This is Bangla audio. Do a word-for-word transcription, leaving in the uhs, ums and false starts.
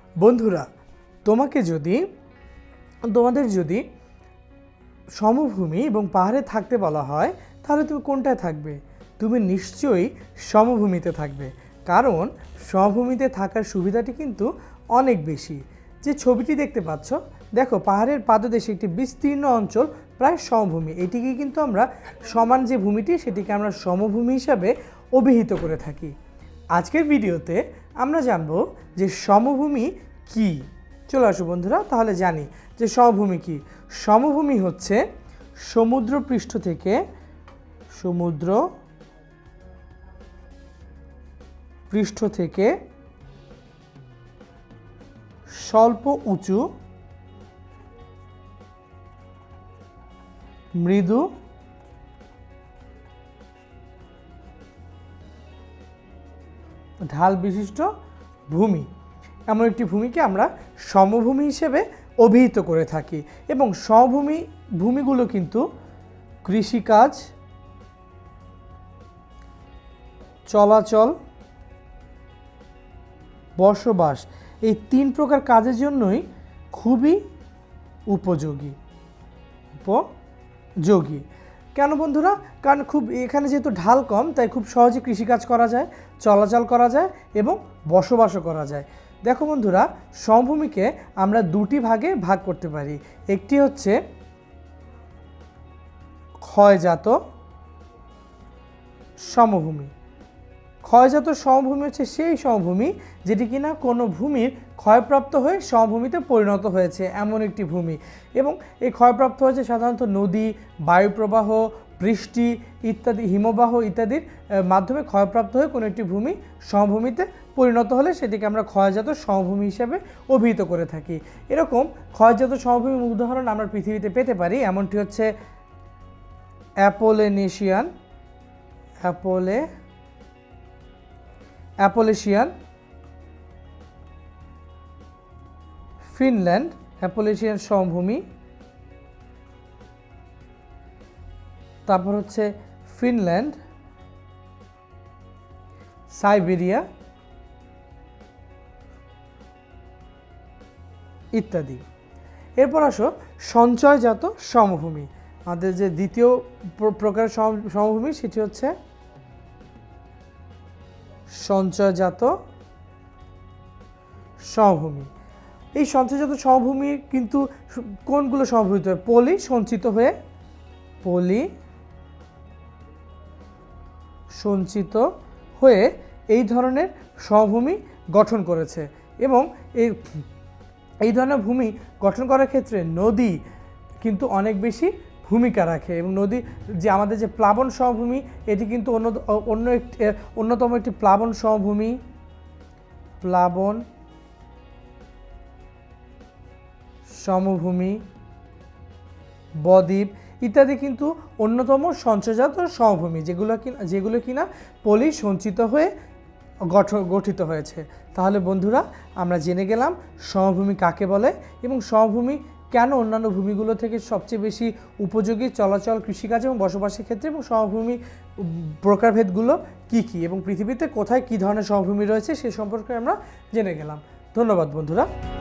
বন্ধুরা, তোমাকে যদি তোমাদের যদি সমভূমি এবং পাহাড়ে থাকতে বলা হয় তাহলে তুমি কোনটায় থাকবে? তুমি নিশ্চয়ই সমভূমিতে থাকবে, কারণ সমভূমিতে থাকার সুবিধাটি কিন্তু অনেক বেশি। যে ছবিটি দেখতে পাচ্ছ, দেখো পাহাড়ের পাদদেশে একটি বিস্তীর্ণ অঞ্চল প্রায় সমভূমি। এটিকে কিন্তু আমরা সমান যে ভূমিটি সেটিকে আমরা সমভূমি হিসাবে অভিহিত করে থাকি। আজকের ভিডিওতে আমরা জানব যে সমভূমি কি। চলে আসো বন্ধুরা, তাহলে জানি যে সমভূমি কি। সমভূমি হচ্ছে সমুদ্রপৃষ্ঠ থেকে সমুদ্র পৃষ্ঠ থেকে স্বল্প উঁচু মৃদু ঢাল বিশিষ্ট ভূমি, এমন একটি ভূমিকে আমরা সমভূমি হিসেবে অভিহিত করে থাকি। এবং সমভূমি ভূমিগুলো কিন্তু কৃষিকাজ, চলাচল, বসবাস এই তিন প্রকার কাজের জন্যই খুবই উপযোগী উপযোগী কেন বন্ধুরা? কারণ খুব এখানে যেহেতু ঢাল কম, তাই খুব সহজে কৃষিকাজ করা যায়, চলাচল করা যায় এবং বসবাসও করা যায়। দেখো বন্ধুরা, সমভূমিকে আমরা দুটি ভাগে ভাগ করতে পারি। একটি হচ্ছে ক্ষয়জাত সমভূমি। ক্ষয়জাত সমভূমি হচ্ছে সেই সমভূমি যেটি কিনা কোনো ভূমির ক্ষয়প্রাপ্ত হয়ে সমভূমিতে পরিণত হয়েছে, এমন একটি ভূমি। এবং এই ক্ষয়প্রাপ্ত হয়েছে সাধারণত নদী, বায়ুপ্রবাহ, বৃষ্টি ইত্যাদি, হিমবাহ ইত্যাদির মাধ্যমে ক্ষয়প্রাপ্ত হয়ে কোনো একটি ভূমি সমভূমিতে পরিণত হলে সেটিকে আমরা ক্ষয়জাত সমভূমি হিসেবে অভিহিত করে থাকি। এরকম ক্ষয়জাত সমভূমির উদাহরণ আমরা পৃথিবীতে পেতে পারি। এমনটি হচ্ছে অ্যাপোলিনেশিয়ান অ্যাপোলে অ্যাপোলেশিয়ান ফিনল্যান্ড অ্যাপোলেশিয়ান সমভূমি, তারপর হচ্ছে ফিনল্যান্ড, সাইবেরিয়া ইত্যাদি। এরপর আসো সঞ্চয়জাত সমভূমি। আমাদের যে দ্বিতীয় প্রকার সমভূমি সেটি হচ্ছে সঞ্চয়জাত সমভূমি। এই সঞ্চয়জাত সমভূমি কিন্তু কোনগুলো সমভূমিত হয়? পলি সঞ্চিত হয়ে পলি সঞ্চিত হয়ে এই ধরনের সমভূমি গঠন করেছে। এবং এই এই ধরনের ভূমি গঠন করার ক্ষেত্রে নদী কিন্তু অনেক বেশি ভূমিকা রাখে। এবং নদী যে আমাদের যে প্লাবন সমভূমি, এটি কিন্তু অন্য অন্য একটি অন্যতম একটি প্লাবন সমভূমি। প্লাবন সমভূমি, বদ্বীপ ইত্যাদি কিন্তু অন্যতম সঞ্চয়জাত সমভূমি, যেগুলো কিনা যেগুলো কিনা পলি সঞ্চিত হয়ে গঠন গঠিত হয়েছে। তাহলে বন্ধুরা, আমরা জেনে গেলাম সমভূমি কাকে বলে এবং সমভূমি কেন অন্যান্য ভূমিগুলো থেকে সবচেয়ে বেশি উপযোগী চলাচল, কৃষিকাজ এবং বসবাসের ক্ষেত্রে, এবং সমভূমি প্রকারভেদগুলো কি কি এবং পৃথিবীতে কোথায় কী ধরনের সমভূমি রয়েছে সে সম্পর্কে আমরা জেনে গেলাম। ধন্যবাদ বন্ধুরা।